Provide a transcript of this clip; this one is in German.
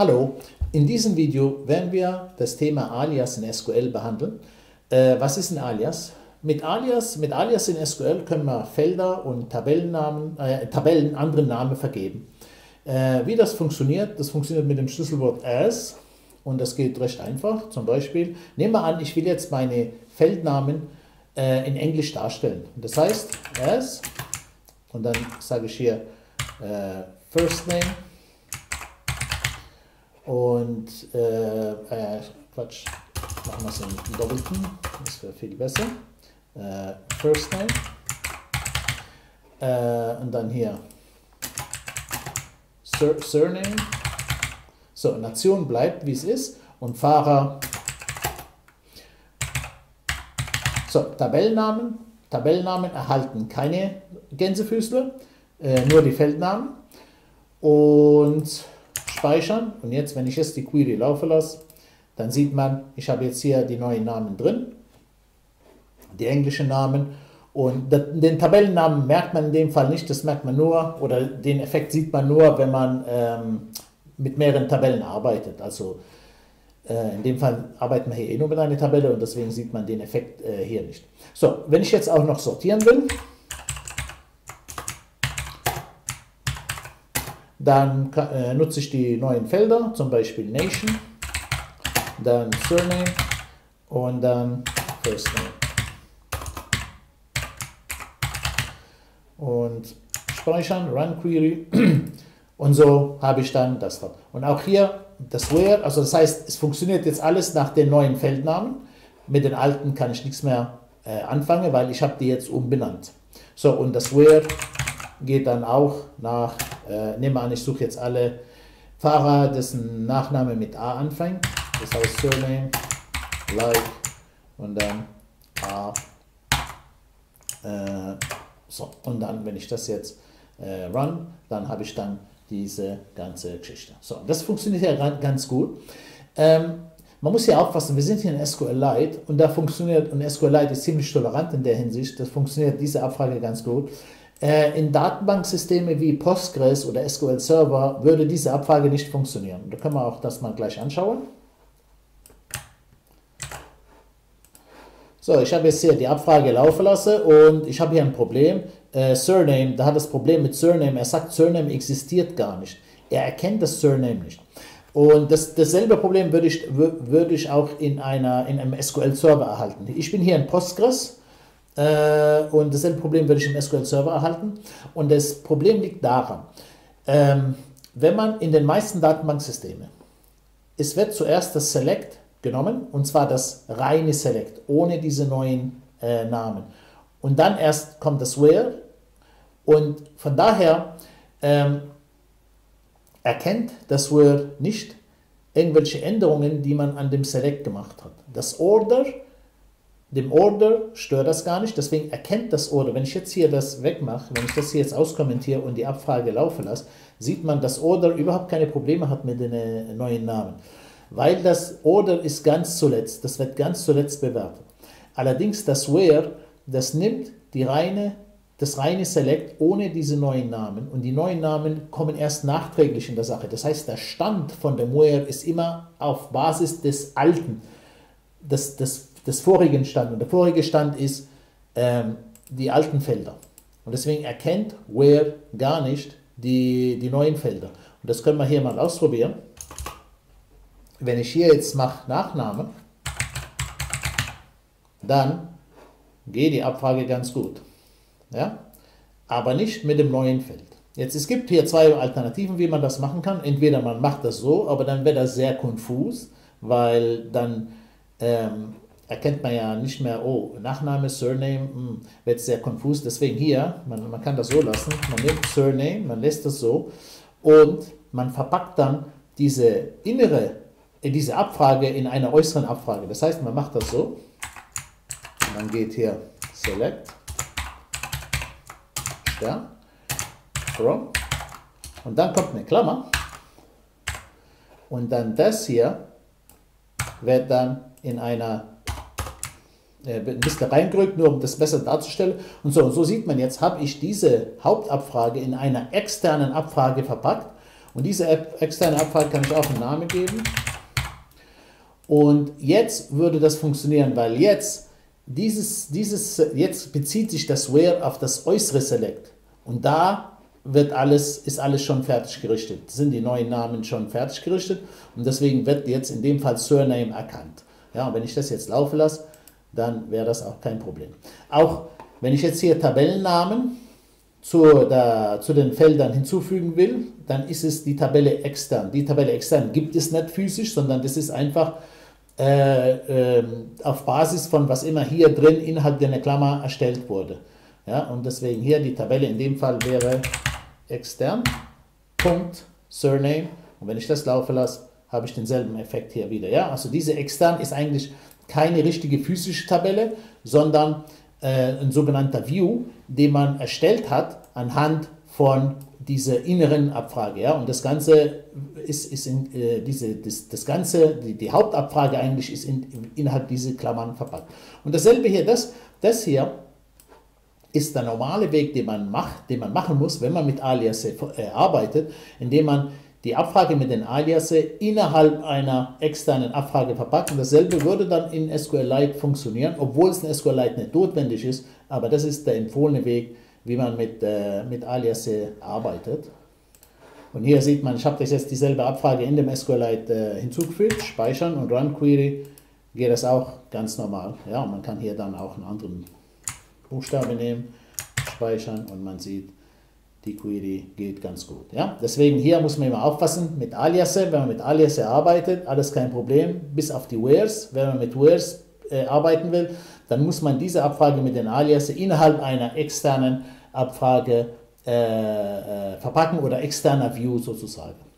Hallo, in diesem Video werden wir das Thema Alias in SQL behandeln. Was ist ein Alias? Mit Alias in SQL können wir Felder und Tabellen anderen Namen vergeben. Wie das funktioniert mit dem Schlüsselwort as und das geht recht einfach. Zum Beispiel, nehmen wir an, ich will jetzt meine Feldnamen in Englisch darstellen. Das heißt as und dann sage ich hier First Name und Quatsch, machen wir es in Doppelten, das wäre viel besser. First Name und dann hier Surname. So, Nation bleibt wie es ist und Fahrer. So, Tabellennamen erhalten keine Gänsefüßler, nur die Feldnamen und speichern. Und jetzt, wenn ich jetzt die Query laufen lasse, dann sieht man, ich habe jetzt hier die neuen Namen drin, die englischen Namen, und den Tabellennamen merkt man in dem Fall nicht, das merkt man nur, oder den Effekt sieht man nur, wenn man mit mehreren Tabellen arbeitet. Also in dem Fall arbeiten wir hier eh nur mit einer Tabelle und deswegen sieht man den Effekt hier nicht. So, wenn ich jetzt auch noch sortieren will, dann nutze ich die neuen Felder, zum Beispiel Nation, dann Surname und dann First Name. Und speichern, Run Query und so habe ich dann das dort. Und auch hier das Where, also das heißt, es funktioniert jetzt alles nach den neuen Feldnamen. Mit den alten kann ich nichts mehr anfangen, weil ich habe die jetzt umbenannt. So, und das Where geht dann auch nach, nehmen wir an, ich suche jetzt alle Fahrer, dessen Nachname mit A anfängt. Das heißt Surname, like und dann A. So, und dann, wenn ich das jetzt run, dann habe ich dann diese ganze Geschichte. So, das funktioniert ja ganz gut. Man muss ja aufpassen, wir sind hier in SQLite und da funktioniert, und SQLite ist ziemlich tolerant in der Hinsicht, das funktioniert diese Abfrage ganz gut. In Datenbanksysteme wie Postgres oder SQL Server würde diese Abfrage nicht funktionieren. Da können wir auch das mal gleich anschauen. So, ich habe jetzt hier die Abfrage laufen lassen und ich habe hier ein Problem. Surname, da hat das Problem mit Surname. Er sagt, Surname existiert gar nicht. Er erkennt das Surname nicht. Und dasselbe Problem würde ich auch in einem SQL Server erhalten. Ich bin hier in Postgres und dasselbe Problem würde ich im SQL Server erhalten. Und das Problem liegt daran, wenn man in den meisten Datenbanksystemen, es wird zuerst das Select genommen, und zwar das reine Select, ohne diese neuen Namen. Und dann erst kommt das Where, und von daher erkennt das Where nicht irgendwelche Änderungen, die man an dem Select gemacht hat. Das Order, dem Order stört das gar nicht, deswegen erkennt das Order, wenn ich jetzt hier das wegmache, wenn ich das hier jetzt auskommentiere und die Abfrage laufen lasse, sieht man, dass Order überhaupt keine Probleme hat mit den neuen Namen. Weil das Order ist ganz zuletzt, das wird ganz zuletzt bewertet. Allerdings das Where, das nimmt das reine Select ohne diese neuen Namen, und die neuen Namen kommen erst nachträglich in der Sache. Das heißt, der Stand von dem Where ist immer auf Basis des alten, des vorigen Stand, und der vorige Stand ist die alten Felder. Und deswegen erkennt Where gar nicht die neuen Felder. Und das können wir hier mal ausprobieren. Wenn ich hier jetzt mache Nachname, dann geht die Abfrage ganz gut. Ja? Aber nicht mit dem neuen Feld. Jetzt, es gibt hier zwei Alternativen, wie man das machen kann. Entweder man macht das so, aber dann wird das sehr konfus, weil dann erkennt man ja nicht mehr, oh, Nachname, Surname, wird sehr konfus. Deswegen hier, man kann das so lassen, man nimmt Surname, man lässt das so und man verpackt dann diese Abfrage in einer äußeren Abfrage. Das heißt, man macht das so. Man geht hier Select, Stern, From, und dann kommt eine Klammer. Und dann das hier wird dann in einer ein bisschen reingerückt, nur um das besser darzustellen. Und so sieht man jetzt, habe ich diese Hauptabfrage in einer externen Abfrage verpackt. Und diese externe Abfrage kann ich auch einen Namen geben. Und jetzt würde das funktionieren, weil jetzt jetzt bezieht sich das Where auf das äußere Select. Und da ist alles schon fertig gerichtet. Sind die neuen Namen schon fertig gerichtet und deswegen wird jetzt in dem Fall Surname erkannt. Ja, und wenn ich das jetzt laufen lasse, dann wäre das auch kein Problem. Auch wenn ich jetzt hier Tabellennamen zu den Feldern hinzufügen will, dann ist es die Tabelle extern. Die Tabelle extern gibt es nicht physisch, sondern das ist einfach auf Basis von was immer hier drin innerhalb der Klammer erstellt wurde. Ja, und deswegen hier die Tabelle in dem Fall wäre extern, Punkt, Surname. Und wenn ich das laufen lasse, habe ich denselben Effekt hier wieder. Ja, also diese extern ist eigentlich keine richtige physische Tabelle, sondern ein sogenannter View, den man erstellt hat anhand von dieser inneren Abfrage. Ja? Und das Ganze die Hauptabfrage eigentlich ist innerhalb dieser Klammern verpackt. Und dasselbe hier, das hier ist der normale Weg, den man machen muss, wenn man mit Aliases arbeitet, indem man die Abfrage mit den Aliases innerhalb einer externen Abfrage verpackt. Und dasselbe würde dann in SQLite funktionieren, obwohl es in SQLite nicht notwendig ist, aber das ist der empfohlene Weg, wie man mit Aliases arbeitet. Und hier sieht man, ich habe jetzt dieselbe Abfrage in dem SQLite hinzugefügt, speichern und Run Query, geht das auch ganz normal. Ja, und man kann hier dann auch einen anderen Buchstabe nehmen, speichern und man sieht, die Query geht ganz gut. Ja? Deswegen hier muss man immer aufpassen mit Aliases. Wenn man mit Aliases arbeitet, alles kein Problem, bis auf die Wheres. Wenn man mit Wheres arbeiten will, dann muss man diese Abfrage mit den Aliases innerhalb einer externen Abfrage verpacken oder externer View sozusagen.